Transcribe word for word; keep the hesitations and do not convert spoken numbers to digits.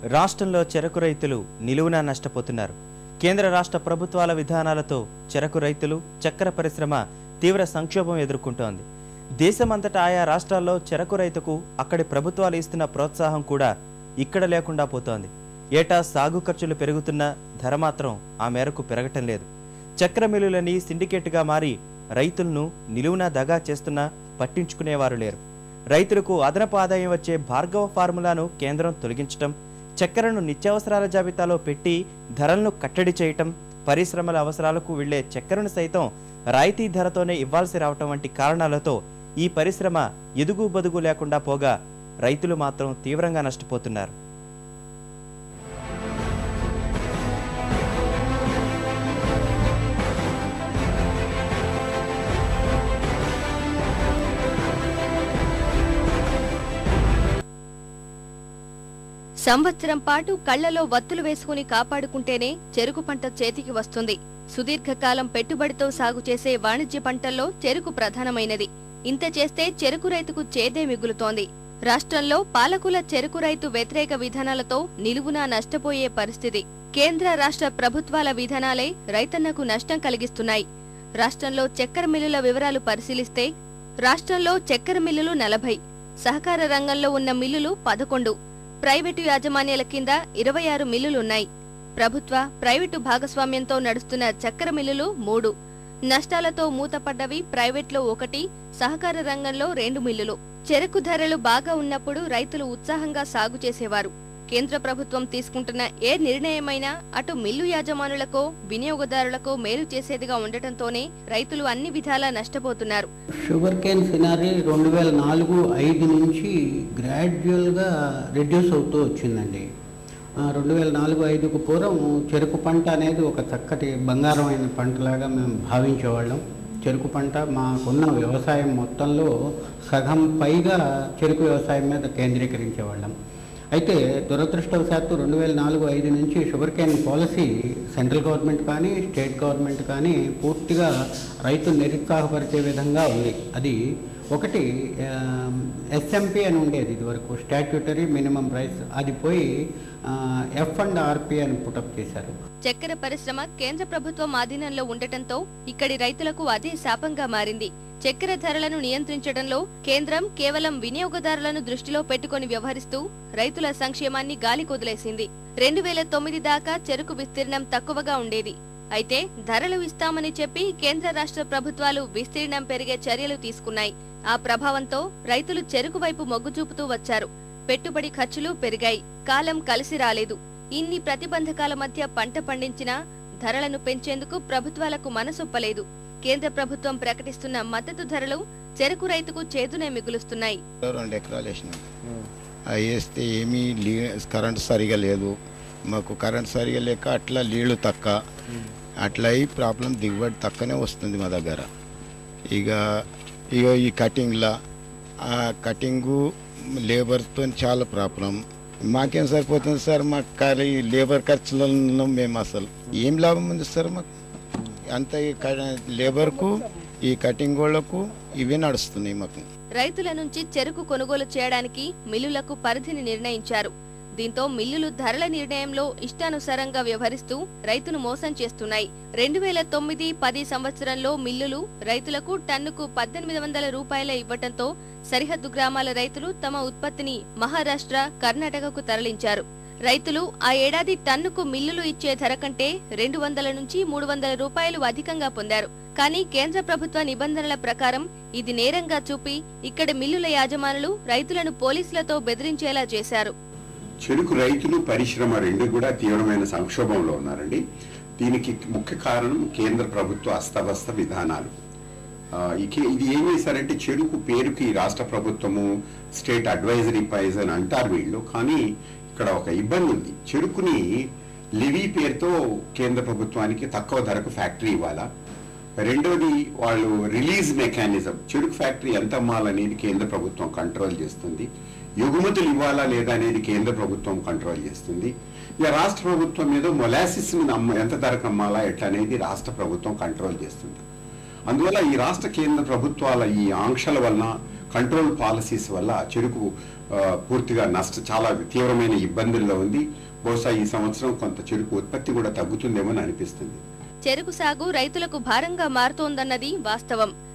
రాష్ట్రంలో చెరకు రైతులు నిలువునా నష్టపోతున్నారు. కేంద్ర రాష్ట్ర ప్రభుత్వాల విధానాలతో చెరకు రైతులు, చక్కెర పరిశ్రమ తీవ్ర సంక్షోభం ఎదుర్కొంటోంది. దేశమంతటా ఆయా రాష్ట్రాల్లో చెరకు రైతుకు అక్కడి ప్రభుత్వాలు ఇస్తున్న ప్రోత్సాహం కూడా ఇక్కడ లేకుండా పోతోంది. ఏటా సాగు ఖర్చులు పెరుగుతున్నా ధర మాత్రం ఆ మేరకు పెరగటం లేదు. చక్కెర మిల్లులని సిండికేట్గా మారి రైతులను నిలువునా దగా చేస్తున్నా పట్టించుకునేవారు లేరు. రైతులకు అదనపు ఆదాయం వచ్చే భార్గవ ఫార్ములాను కేంద్రం తొలగించటం, చక్కెరను నిత్యావసరాల జాబితాలో పెట్టి ధరలను కట్టడి చేయటం, పరిశ్రమల అవసరాలకు వెళ్లే చక్కెరను సైతం రాయితీ ధరతోనే ఇవ్వాల్సి రావటం వంటి కారణాలతో ఈ పరిశ్రమ ఎదుగు బదుగు లేకుండా పోగా రైతులు మాత్రం తీవ్రంగా నష్టపోతున్నారు. సంవత్సరం పాటు కళ్లలో వత్తులు వేసుకుని కాపాడుకుంటేనే చెరుకు పంట చేతికి వస్తుంది. సుదీర్ఘకాలం పెట్టుబడితో సాగు చేసే వాణిజ్య పంటల్లో చెరుకు ప్రధానమైనది. ఇంత చేస్తే చెరుకు రైతుకు చేదే మిగులుతోంది. రాష్ట్రంలో పాలకుల చెరుకు రైతు వ్యతిరేక విధానాలతో నిలువునా నష్టపోయే పరిస్థితి. కేంద్ర రాష్ట్ర ప్రభుత్వాల విధానాలే రైతన్నకు నష్టం కలిగిస్తున్నాయి. రాష్ట్రంలో చక్కెర మిల్లుల వివరాలు పరిశీలిస్తే రాష్ట్రంలో చక్కెర మిల్లులు నలభై, సహకార రంగంలో ఉన్న మిల్లులు పదకొండు, ప్రైవేటు యాజమాన్యాల కింద ఇరవై ఆరు మిల్లులున్నాయి. ప్రభుత్వ, ప్రైవేటు భాగస్వామ్యంతో నడుస్తున్న చక్కెర మిల్లులు మూడు, నష్టాలతో మూతపడ్డవి ప్రైవేట్లో ఒకటి, సహకార రంగంలో రెండు మిల్లులు. చెరకు ధరలు బాగా ఉన్నప్పుడు రైతులు ఉత్సాహంగా సాగు చేసేవారు. కేంద్ర ప్రభుత్వం తీసుకుంటున్న ఏ నిర్ణయమైనా అటు మిల్లు యాజమానులకో వినియోగదారులకో మేలు చేసేదిగా ఉండటంతోనే రైతులు అన్ని విధాలా నష్టపోతున్నారు. షుగర్ కేన్ సినారీ రెండు వేల నాలుగు ఐదు నుంచి గ్రాడ్యువల్గా రెడ్యూస్ అవుతూ వచ్చిందండి. రెండు వేల నాలుగు ఐదుకు పూర్వం చెరుకు పంట అనేది ఒక చక్కటి బంగారమైన పంటలాగా మేము భావించేవాళ్ళం. చెరుకు పంట మాకున్న వ్యవసాయం మొత్తంలో సగం పైగా చెరుకు వ్యవసాయం మీద కేంద్రీకరించేవాళ్ళం. అయితే దురదృష్టవశాత్తు రెండు వేల నాలుగు ఐదు నుంచి sugar cane policy central government కానీ స్టేట్ గవర్నమెంట్ కానీ పూర్తిగా రైతులు నిరుత్సాహపరిచే విధంగా ఉంది. అది ఒకటి ఎస్ఎంపీ అని ఉండేది ఇదివరకు, స్టాట్యూటరీ మినిమం ప్రైస్, అది పోయి ఎఫ్ అండ్ ఆర్పీ అని పుటప్ చేశారు. చక్కెర పరిశ్రమ కేంద్ర ప్రభుత్వం ఆధీనంలో ఉండటంతో ఇక్కడి రైతులకు అదే శాపంగా మారింది. చక్కెర ధరలను నియంత్రించడంలో కేంద్రం కేవలం వినియోగదారులను దృష్టిలో పెట్టుకుని వ్యవహరిస్తూ రైతుల సంక్షేమాన్ని గాలికొదిలేసింది. రెండు వేల తొమ్మిది దాకా చెరుకు విస్తీర్ణం తక్కువగా ఉండేది. అయితే ధరలు ఇస్తామని చెప్పి కేంద్ర రాష్ట్ర ప్రభుత్వాలు విస్తీర్ణం పెరిగే చర్యలు తీసుకున్నాయి. ఆ ప్రభావంతో రైతులు చెరుకు వైపు మొగ్గు చూపుతూ వచ్చారు. పెట్టుబడి ఖర్చులు పెరిగాయి. కాలం కలిసి రాలేదు. ఇన్ని ప్రతిబంధకాల మధ్య పంట పండించినా ధరలను పెంచేందుకు ప్రభుత్వాలకు మనసొప్పలేదు. కేంద్ర ప్రభుత్వం ప్రకటిస్తున్న మద్దతు ధరలు చెరకు రైతుకు చేదునే మిగులుస్తున్నాయి. రెండు ఎకరాలు వేసినాం, వేస్తే ఏమీ కరెంట్ సరిగా లేదు. మాకు కరెంట్ సరిగా లేక అట్లా నీళ్లు తక్కువ, అట్లా అయి ప్రాబ్లం దిగుబడి తక్కువనే వస్తుంది మా దగ్గర. ఇక ఇక ఈ కటింగ్లా ఆ కటింగు లేబర్తో చాలా ప్రాబ్లం. మాకేం సరిపోతుంది సార్, మాకు లేబర్ ఖర్చులలో మేము అసలు ఏం లాభం ఉంది సార్ మాకు? అంత లేబర్కు ఈ కటింగ్ వాళ్ళకు ఇవే నడుస్తున్నాయి మాకు. రైతుల నుంచి చెరుకు కొనుగోలు చేయడానికి మిల్లులకు పరిధిని నిర్ణయించారు. దీంతో మిల్లులు ధరల నిర్ణయంలో ఇష్టానుసారంగా వ్యవహరిస్తూ రైతును మోసం చేస్తున్నాయి. రెండు వేల తొమ్మిది పది సంవత్సరంలో మిల్లులు రైతులకు టన్నుకు పద్దెనిమిది వందల రూపాయల ఇవ్వటంతో సరిహద్దు గ్రామాల రైతులు తమ ఉత్పత్తిని మహారాష్ట్ర, కర్ణాటకకు తరలించారు. రైతులు ఆ ఏడాది టన్నుకు మిల్లులు ఇచ్చే ధర కంటే రెండు వందల నుంచి మూడు వందల రూపాయలు అధికంగా పొందారు. కానీ కేంద్ర ప్రభుత్వ నిబంధనల ప్రకారం ఇది నేరంగా చూపి ఇక్కడి మిల్లుల యాజమానులు రైతులను పోలీసులతో బెదిరించేలా చేశారు. చెరుకు రైతులు, పరిశ్రమ రెండు కూడా తీవ్రమైన సంక్షోభంలో ఉన్నారండి. దీనికి ముఖ్య కారణం కేంద్ర ప్రభుత్వ అస్తవ్యస్త విధానాలు. ఇది ఏం చేశారంటే, చెరుకు పేరుకి రాష్ట్ర ప్రభుత్వము స్టేట్ అడ్వైజరీ ప్రైజ్ అని అంటారు వీళ్ళు, కానీ ఇక్కడ ఒక ఇబ్బంది ఉంది. చెరుకుని లివీ పేరుతో కేంద్ర ప్రభుత్వానికి తక్కువ ధరకు ఫ్యాక్టరీ ఇవ్వాలా. రెండోది వాళ్ళు రిలీజ్ మెకానిజం, చెరుకు ఫ్యాక్టరీ ఎంత అమ్మాలనేది కేంద్ర ప్రభుత్వం కంట్రోల్ చేస్తుంది. ఎగుమతులు ఇవ్వాలా లేదా అనేది కేంద్ర ప్రభుత్వం కంట్రోల్ చేస్తుంది. ఇక రాష్ట్ర ప్రభుత్వం మీద మొలాసిస్ అమ్మ ఎంత ధరకు అమ్మాలా ఎట్లా అనేది రాష్ట్ర ప్రభుత్వం కంట్రోల్ చేస్తుంది. అందువల్ల ఈ రాష్ట్ర కేంద్ర ప్రభుత్వాల ఈ ఆంక్షల వలన కంట్రోల్ పాలసీస్ వల్ల చెరుకు ఆ, పూర్తిగా నష్ట చాలా తీవ్రమైన ఇబ్బందుల్లో ఉంది. బహుశా ఈ సంవత్సరం కొంత చెరుకు ఉత్పత్తి కూడా తగ్గుతుందేమో అనిపిస్తుంది. చెరుకు సాగు రైతులకు భారంగా మారుతోందన్నది వాస్తవం.